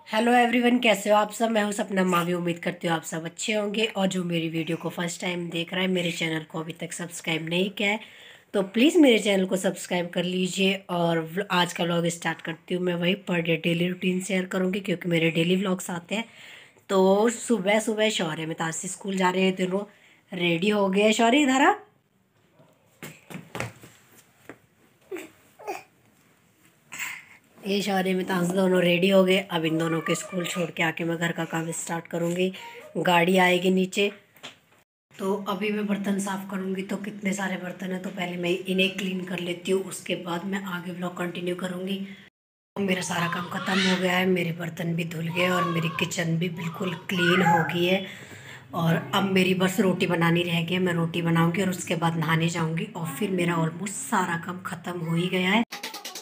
Hello everyone, कैसे हो आप सब। मैं हूं सपना मावी। उम्मीद करती हूँ आप सब अच्छे होंगे। और जो मेरी वीडियो को फर्स्ट टाइम देख रहा है, मेरे चैनल को अभी तक सब्सक्राइब नहीं किया है, तो प्लीज़ मेरे चैनल को सब्सक्राइब कर लीजिए। और आज का व्लॉग स्टार्ट करती हूँ। मैं वही per day daily routine share करूँगी, क्योंकि मेरे डेली व्लॉग्स आते हैं। तो सुबह सुबह शौर्य में तासी स्कूल जा रहे हैं, दोनों रेडी हो गए। शौर्य इधर आ। ये शौर्य में ताज दोनों रेडी हो गए। अब इन दोनों के स्कूल छोड़ के आके मैं घर का काम स्टार्ट करूँगी। गाड़ी आएगी नीचे, तो अभी मैं बर्तन साफ़ करूँगी। तो कितने सारे बर्तन हैं, तो पहले मैं इन्हें क्लीन कर लेती हूँ, उसके बाद मैं आगे व्लॉग कंटिन्यू करूँगी। मेरा सारा काम ख़त्म हो गया है, मेरे बर्तन भी धुल गए और मेरी किचन भी बिल्कुल क्लीन हो गई है। और अब मेरी बस रोटी बनानी रह गई है। मैं रोटी बनाऊँगी और उसके बाद नहाने जाऊँगी, और फिर मेरा ऑलमोस्ट सारा काम ख़त्म हो ही गया है।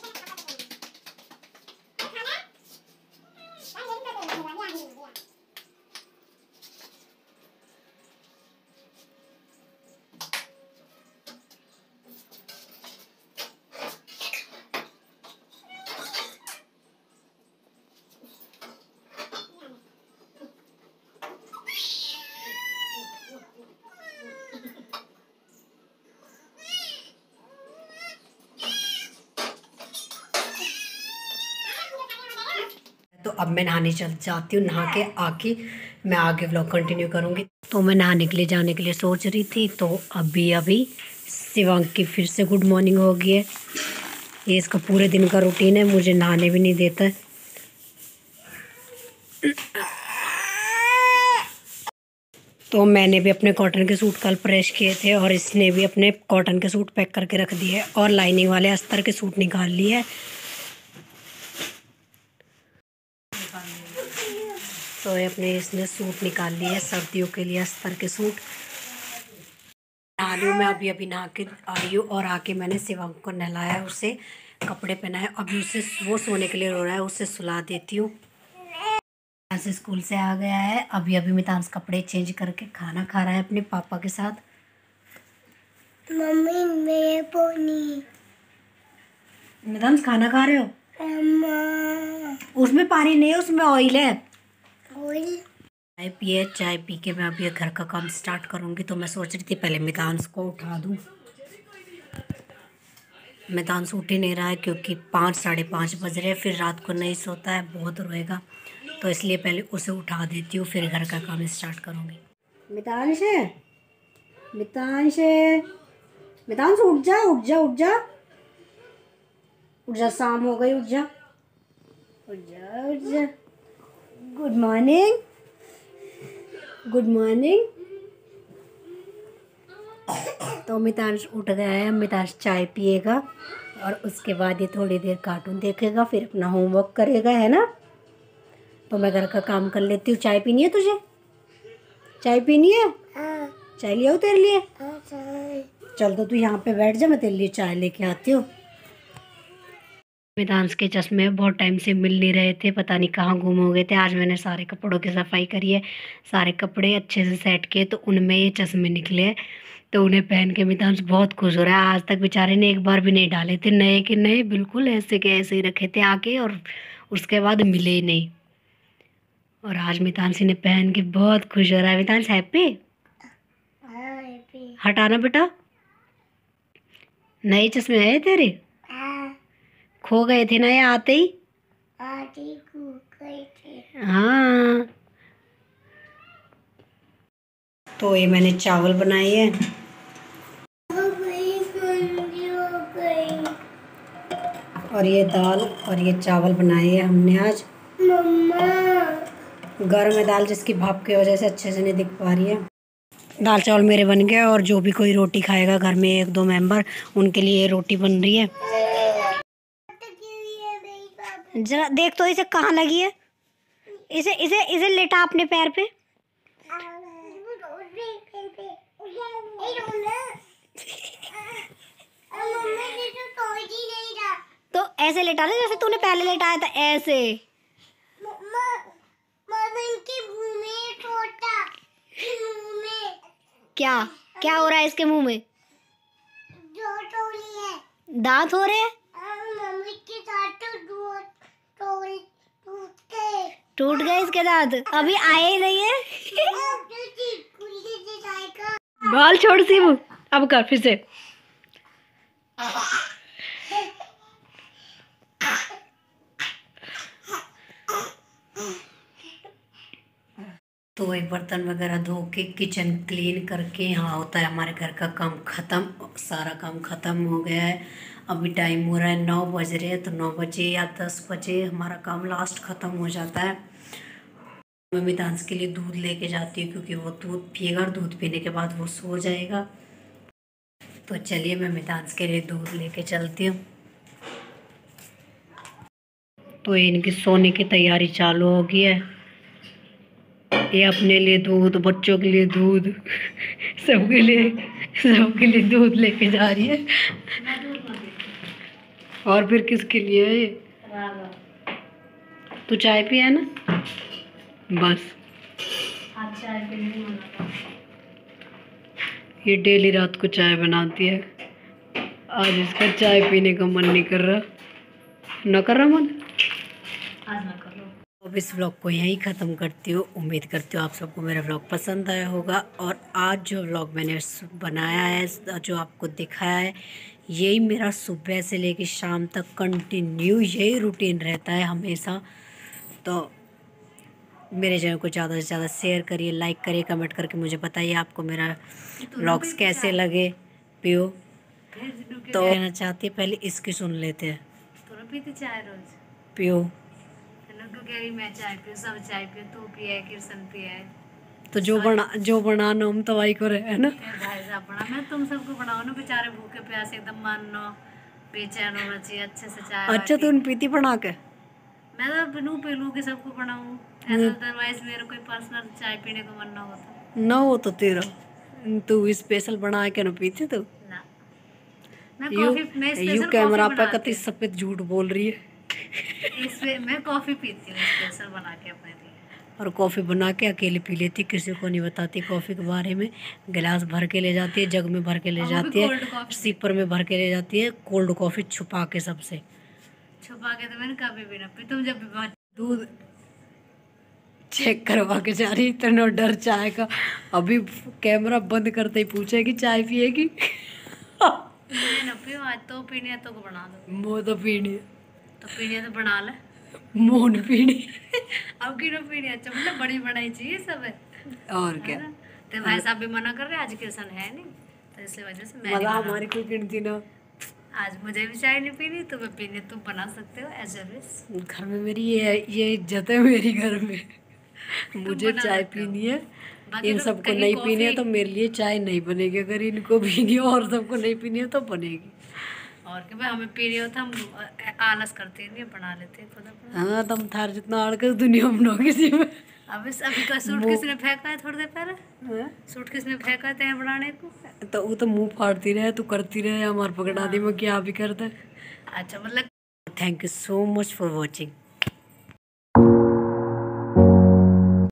तो अब मैं नहाने चल जाती हूँ। नहा के आके मैं आगे व्लॉग कंटिन्यू करूँगी। तो मैं नहाने के लिए जाने के लिए सोच रही थी, तो अभी अभी शिवांग की फिर से गुड मॉर्निंग हो गई है। ये इसका पूरे दिन का रूटीन है, मुझे नहाने भी नहीं देता है। तो मैंने भी अपने कॉटन के सूट कल प्रेस किए थे, और इसने भी अपने कॉटन के सूट पैक करके रख दिए, और लाइनिंग वाले अस्तर के सूट निकाल लिए। तो ये अपने इसने सूट निकाल लिए सर्दियों के लिए, अस्तर के सूट। नहा रही हूँ मैं, अभी अभी नहा के आई हूँ, और आके मैंने शिवांग को नहलाया, उसे कपड़े पहनाए। अभी उसे वो सोने के लिए रो रहा है, उसे सुला देती हूँ। से स्कूल से आ गया है। अभी अभी मितांश कपड़े चेंज करके खाना खा रहा है अपने पापा के साथ। मम्मी मैं पोनी। मितांश खाना खा रहे हो? उसमें पानी नहीं है, उसमें ऑयल है। ऑयल। चाय पिए, चाय पी के मैं अभी घर का काम स्टार्ट करूंगी। तो मैं सोच रही थी पहले मितांश को उठा दूं। मितांश उठ ही नहीं रहा है, क्योंकि 5 साढ़े 5 बज रहे हैं। फिर रात को नहीं सोता है, बहुत रोएगा, तो इसलिए पहले उसे उठा देती हूँ, फिर घर का काम स्टार्ट करूँगी। मितांश है, मितांश है, मितांश उठ जा उठ जा उठ जा उठ जा, शाम हो गई, उठ जा उठ जा उठ जा। Good morning, good morning. तो मितांश उठ गया है। मितांश चाय पिएगा, और उसके बाद ये थोड़ी देर कार्टून देखेगा, फिर अपना होमवर्क करेगा, है ना। तो मैं घर का काम कर लेती हूँ। चाय पीनी है तुझे? चाय पीनी है? चाय ले आओ तेरे लिए? चल, तो तू यहाँ पे बैठ जा, मैं तेरे लिए चाय लेके आती हूँ। मितांश के चश्मे बहुत टाइम से मिल नहीं रहे थे, पता नहीं कहाँ गुम हो गए थे। आज मैंने सारे कपड़ों की सफाई करी है, सारे कपड़े अच्छे से सेट किए, तो उनमें ये चश्मे निकले हैं। तो उन्हें पहन के मितांश बहुत खुश हो रहा है। आज तक बेचारे ने एक बार भी नहीं डाले थे, नए के नए बिल्कुल ऐसे के ऐसे ही रखे थे आके, और उसके बाद मिले ही नहीं। और आज मितांश ने पहन के बहुत खुश हो रहा है। मितांश हैप्पी? हटाना बेटा, नए चश्मे आए तेरे? खो गए थे ना ये आते ही? खो गए थे। हाँ। तो ये मैंने चावल बनाए हैं, और ये दाल और ये चावल बनाए हैं हमने आज। मम्मा, गर्म है दाल, जिसकी भाप की वजह से अच्छे से नहीं दिख पा रही है। दाल चावल मेरे बन गए, और जो भी कोई रोटी खाएगा घर में, 1-2 मेंबर, उनके लिए रोटी बन रही है। जरा देख तो इसे कहाँ लगी है। इसे इसे इसे लेटा अपने पैर पे। तो ऐसे लेटा ले जैसे तूने पहले लेटाया था, ऐसे। क्या क्या हो रहा है इसके मुंह में? दांत हो रहे हैं। टूट गए इसके दांत, अभी आए ही नहीं है। बाल छोड़ सी वो, अब कर फिर से। तो एक बर्तन वगैरह धो के किचन क्लीन करके यहाँ होता है हमारे घर का काम ख़त्म। सारा काम ख़त्म हो गया है। अभी टाइम हो रहा है 9 बज रहे हैं, तो 9 बजे या 10 बजे हमारा काम लास्ट ख़त्म हो जाता है। मैं मितांश के लिए दूध लेके जाती हूँ क्योंकि वो दूध पिएगा और दूध पीने के बाद वो सो जाएगा। तो चलिए मैं मितांश के लिए दूध लेके चलती हूँ। तो इनकी सोने की तैयारी चालू हो गई है। ये अपने लिए दूध, बच्चों के लिए दूध, सबके लिए दूध लेके जा रही है। और फिर किसके लिए है ये? तू चाय पिया ना? बस चाय पीने ये डेली रात को चाय बनाती है। आज इसका चाय पीने का मन नहीं कर रहा। न कर रहा मन, आज ना कर लो। अब इस व्लॉग को यहीं ख़त्म करती हूँ। उम्मीद करती हूँ आप सबको मेरा व्लॉग पसंद आया होगा। और आज जो व्लॉग मैंने बनाया है, जो आपको दिखाया है, यही मेरा सुबह से लेकर शाम तक कंटिन्यू यही रूटीन रहता है हमेशा। तो मेरे चैनल को ज़्यादा से ज़्यादा शेयर करिए, लाइक करिए, कमेंट करके मुझे बताइए आपको मेरा व्लॉग्स कैसे लगे। पियो तो कहना चाहती है, पहले इसकी सुन लेते हैं। तो पीती चाय रोज? पियो मैं चाय पियो, सब चाय पियो, तू पिए, कृष्ण पिए। तो जो बनाना हम तो वही करे है ना। भाई साहब बना, मैं तुम सबको बनाओ ना, बेचारे भूखे प्यासे एकदम मानो बेचैन होना चाहिए अच्छे से चाय। अच्छा तो उन पीती बना के मैं तो बिनू पी लूँ कि सबको बनाऊँ। अदरवाइज मेरे कोई पर्सनल चाय पीने का मन ना हो तो तेरा तू स्पेशल बना के ना पीते तो ना। मैं कैमरा पे कति सफेद झूठ बोल रही है। मैं कॉफी पीती हूँ स्पेशल बना के अपने लिए। और कॉफ़ी बना के अकेले पी लेती, किसी को नहीं बताती कॉफ़ी के बारे में। गिलास भर के ले जाती है, जग में भर के ले जाती है, सिपर में भर के ले जाती है, कोल्ड कॉफ़ी छुपा के, सबसे छुपा के। तो मैंने कभी भी ना पी। तुम जब भी दूध चेक करवा के जा रही, इतना डर चाय का। अभी कैमरा बंद करते ही पूछेगी चाय पिएगी। मैं ना पियो आज, तो पीनी है तो बना दो। मो तो पीनी है तो बना ले। मोन पीनी अब की ना पीनी। अच्छा मतलब बड़ी बनाई चाहिए सब है। और क्या तो भाई साहब भी मना कर रहे, आज कृष्ण है नहीं, तो इस वजह से मैं हमारी कोई गिनती ना। आज मुझे भी चाय नहीं पीनी, तो मैं पीनी, तुम बना सकते हो एज अ। घर में मेरी ये इज्जत है मेरी घर में। मुझे चाय पीनी है, इन सबको नहीं पीनी है तो मेरे लिए चाय नहीं बनेगी। अगर इनको पीनी है और सबको नहीं पीनी है तो बनेगी। और क्या भाई, हमें पीनी हो तो हम आलस करते नहीं, बना लेते हैं खुद। हाँ तुम थार जितना आलस दुनिया में किसी में। अभी का सूट किसने फेंका है थोड़ी देर पहले? सूट किसने फेंका है बनाने को? तो वो तो मुंह फाड़ती रहे, तू करती रहे, हमारे पकड़ा दी में क्या भी करते। अच्छा मतलब thank you so much for watching.